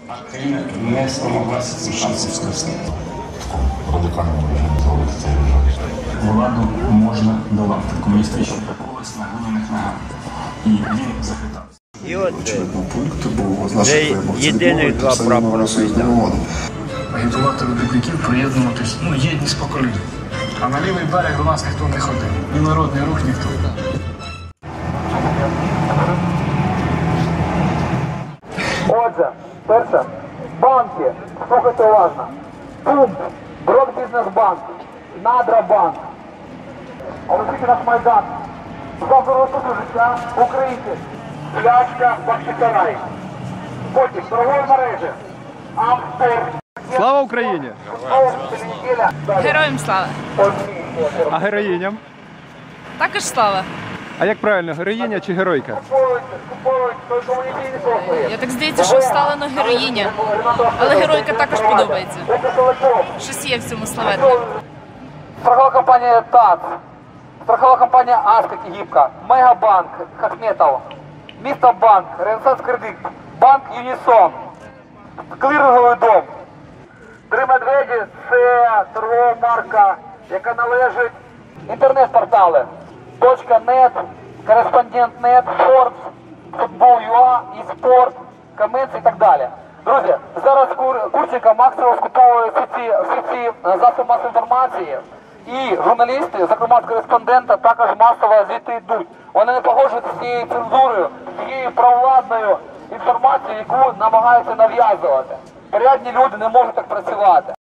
Країна не спромоглася цим шансом скористати. Радикально організовувати цей режим. Владу можна долати. Комуністичний приколись на глиняних ногах. І він захитав. І от Пункт був з наших виборців. єдиних два прапора Майдану. Агітувати робітників приєднуватись, єдність поколінь. А на лівий берег до нас ніхто не ходив. Ні народний рух, ніхто. Отже, перше, банки, слухайте уважно. Пумп, Бродбізнесбанк, Надрабанк. Олексій наш Майдан. За дорослого життя українців. Пляшка Бахчисарай. Потім торгові мережі. Амстор. Слава Україні! Героям слава! А героїням? Також слава! А як правильно, героїня чи геройка? Я так здається, що вставлено героїня, але геройка також подобається. Щось є в цьому славетне. Страхова компанія ТАЦ, страхова компанія Аска Кігіпка, Мегабанк Хахметов, Місто Банк, Ренесанс Кредит, Банк Юнісон, Кліринговий дом. Три медведі – це торгова марка, яка належить інтернет-портали. .нет, Кореспондент.нет, Forbes, Футбол.ua, eSport, Каменс і так далі. Друзі, зараз Курченко максимум скуповує всі ці засоби масової інформації. І журналісти, зокрема з Кореспондента, також масово звідти йдуть. Вони не погоджуються з цією цензурою, з цією провладною інформацією, яку намагаються нав'язувати. Порядні люди не можуть так працювати.